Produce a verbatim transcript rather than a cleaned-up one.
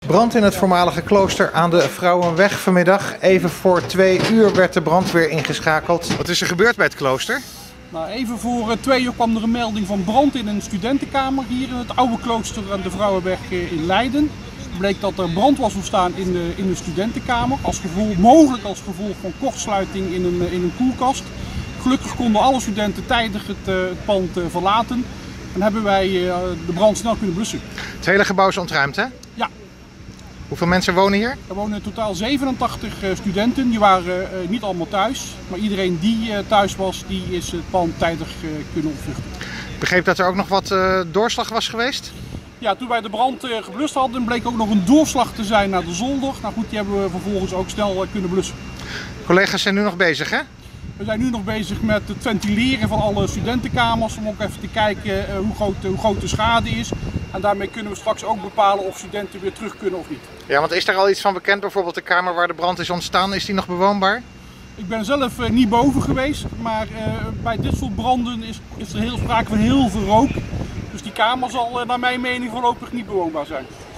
Brand in het voormalige klooster aan de Vrouwenweg vanmiddag. Even voor twee uur werd de brandweer ingeschakeld. Wat is er gebeurd bij het klooster? Nou, even voor twee uur kwam er een melding van brand in een studentenkamer hier in het oude klooster aan de Vrouwenweg in Leiden. Het bleek dat er brand was ontstaan in de, in de studentenkamer, als gevolg, mogelijk als gevolg van kortsluiting in een, in een koelkast. Gelukkig konden alle studenten tijdig het, het pand verlaten en hebben wij de brand snel kunnen blussen. Het hele gebouw is ontruimd, hè? Ja. Hoeveel mensen wonen hier? Er wonen in totaal zevenentachtig studenten. Die waren uh, niet allemaal thuis. Maar iedereen die uh, thuis was, die is het pand tijdig uh, kunnen ontvluchten. Ik begreep dat er ook nog wat uh, doorslag was geweest? Ja, toen wij de brand uh, geblust hadden, bleek ook nog een doorslag te zijn naar de zolder. Nou goed, die hebben we vervolgens ook snel uh, kunnen blussen. Collega's zijn nu nog bezig, hè? We zijn nu nog bezig met het ventileren van alle studentenkamers. Om ook even te kijken uh, hoe, groot, hoe groot de schade is. En daarmee kunnen we straks ook bepalen of studenten weer terug kunnen of niet. Ja, want is er al iets van bekend? Bijvoorbeeld de kamer waar de brand is ontstaan, is die nog bewoonbaar? Ik ben zelf uh, niet boven geweest, maar uh, bij dit soort branden is, is er heel sprake van heel veel rook. Dus die kamer zal uh, naar mijn mening voorlopig niet bewoonbaar zijn.